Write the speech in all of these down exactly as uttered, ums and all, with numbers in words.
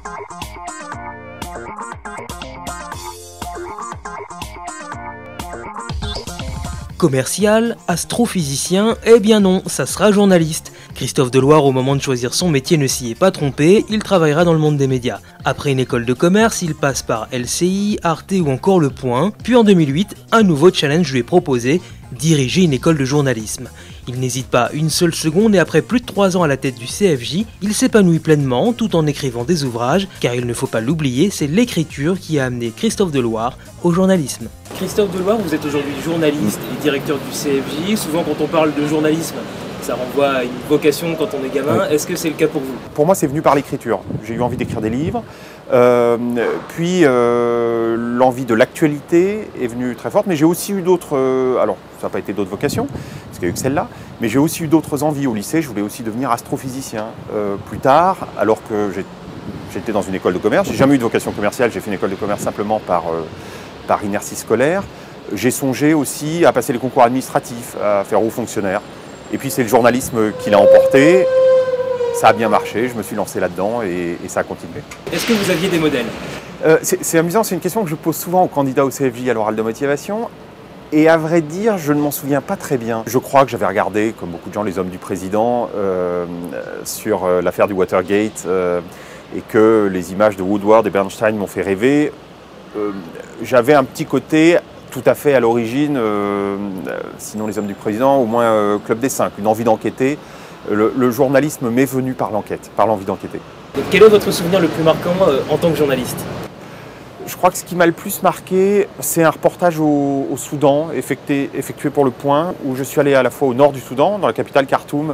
Commercial, astrophysicien, eh bien non, ça sera journaliste. Christophe Deloire, au moment de choisir son métier, ne s'y est pas trompé, il travaillera dans le monde des médias. Après une école de commerce, il passe par L C I, Arte ou encore Le Point, puis en deux mille huit, un nouveau challenge lui est proposé, diriger une école de journalisme. Il n'hésite pas une seule seconde et après plus de trois ans à la tête du C F J, il s'épanouit pleinement tout en écrivant des ouvrages, car il ne faut pas l'oublier, c'est l'écriture qui a amené Christophe Deloire au journalisme. Christophe Deloire, vous êtes aujourd'hui journaliste et directeur du C F J. Souvent quand on parle de journalisme, ça renvoie à une vocation quand on est gamin. Oui. Est-ce que c'est le cas pour vous? Pour moi, c'est venu par l'écriture. J'ai eu envie d'écrire des livres. Euh, puis euh, l'envie de l'actualité est venue très forte, mais j'ai aussi eu d'autres, euh, alors ça n'a pas été d'autres vocations, parce qu'il y a eu que celle-là, mais j'ai aussi eu d'autres envies au lycée. Je voulais aussi devenir astrophysicien. Euh, plus tard, alors que j'étais dans une école de commerce, j'ai jamais eu de vocation commerciale, j'ai fait une école de commerce simplement par, euh, par inertie scolaire. J'ai songé aussi à passer les concours administratifs, à faire haut fonctionnaire. Et puis c'est le journalisme qui l'a emporté. Ça a bien marché, je me suis lancé là-dedans et, et ça a continué. Est-ce que vous aviez des modèles? euh, C'est amusant, c'est une question que je pose souvent aux candidats au C F J à l'oral de motivation. Et à vrai dire, je ne m'en souviens pas très bien. Je crois que j'avais regardé, comme beaucoup de gens, Les Hommes du Président euh, sur euh, l'affaire du Watergate euh, et que les images de Woodward et Bernstein m'ont fait rêver. Euh, j'avais un petit côté tout à fait à l'origine, euh, sinon Les Hommes du Président, au moins euh, Club des Cinq, une envie d'enquêter. Le, le journalisme m'est venu par l'enquête, par l'envie d'enquêter. Quel est votre souvenir le plus marquant euh, en tant que journaliste? Je crois que ce qui m'a le plus marqué, c'est un reportage au, au Soudan, effectué, effectué pour Le Point, où je suis allé à la fois au nord du Soudan, dans la capitale Khartoum,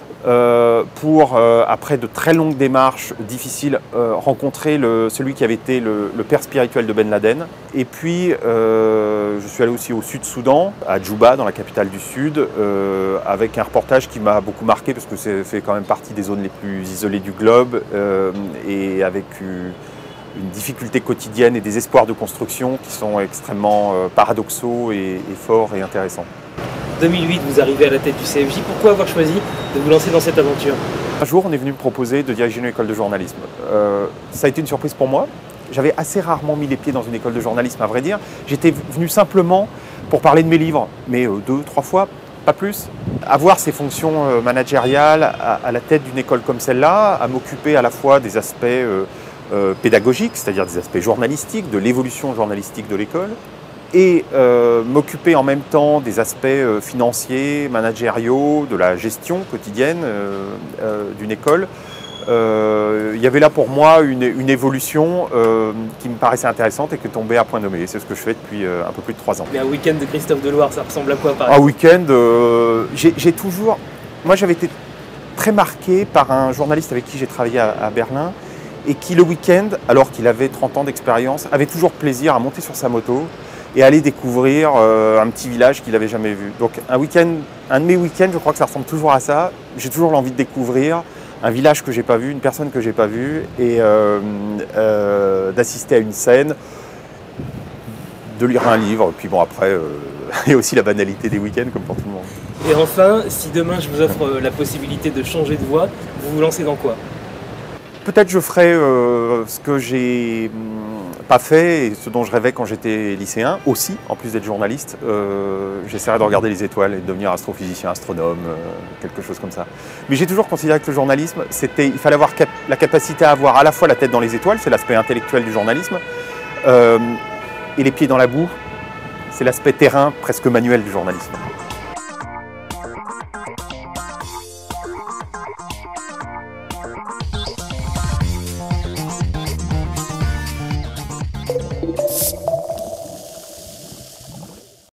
euh, pour, euh, après de très longues démarches difficiles, euh, rencontrer le, celui qui avait été le, le père spirituel de Ben Laden. Et puis, euh, je suis allé aussi au Sud-Soudan, à Djouba, dans la capitale du Sud, euh, avec un reportage qui m'a beaucoup marqué, parce que c'est fait quand même partie des zones les plus isolées du globe, euh, et avec une, une difficulté quotidienne et des espoirs de construction qui sont extrêmement euh, paradoxaux et, et forts et intéressants. En deux mille huit, vous arrivez à la tête du C F J. Pourquoi avoir choisi de vous lancer dans cette aventure? Un jour, on est venu me proposer de diriger une école de journalisme. Euh, ça a été une surprise pour moi. J'avais assez rarement mis les pieds dans une école de journalisme, à vrai dire. J'étais venu simplement pour parler de mes livres, mais euh, deux, trois fois, pas plus. Avoir ces fonctions euh, managériales à, à la tête d'une école comme celle-là, à m'occuper à la fois des aspects euh, euh, pédagogiques, c'est-à-dire des aspects journalistiques, de l'évolution journalistique de l'école, et euh, m'occuper en même temps des aspects euh, financiers, managériaux, de la gestion quotidienne euh, euh, d'une école. Euh, il y avait là pour moi une, une évolution euh, qui me paraissait intéressante et qui tombait à point nommé. C'est ce que je fais depuis euh, un peu plus de trois ans. Mais un week-end de Christophe Deloire, ça ressemble à quoi par exemple? Un week-end, euh, j'ai toujours... Moi j'avais été très marqué par un journaliste avec qui j'ai travaillé à, à Berlin et qui le week-end, alors qu'il avait trente ans d'expérience, avait toujours plaisir à monter sur sa moto et aller découvrir euh, un petit village qu'il n'avait jamais vu. Donc un week-end, un de mes week-ends, je crois que ça ressemble toujours à ça. J'ai toujours l'envie de découvrir un village que j'ai pas vu, une personne que j'ai pas vue, et euh, euh, d'assister à une scène, de lire un livre, puis bon après, euh, il y a aussi la banalité des week-ends comme pour tout le monde. Et enfin, si demain je vous offre la possibilité de changer de voie, vous vous lancez dans quoi? Peut-être je ferai euh, ce que j'ai pas fait et ce dont je rêvais quand j'étais lycéen, aussi, en plus d'être journaliste. Euh, J'essaierai de regarder les étoiles et de devenir astrophysicien, astronome, euh, quelque chose comme ça. Mais j'ai toujours considéré que le journalisme, c'était, il fallait avoir cap la capacité à avoir à la fois la tête dans les étoiles, c'est l'aspect intellectuel du journalisme, euh, et les pieds dans la boue, c'est l'aspect terrain, presque manuel du journalisme.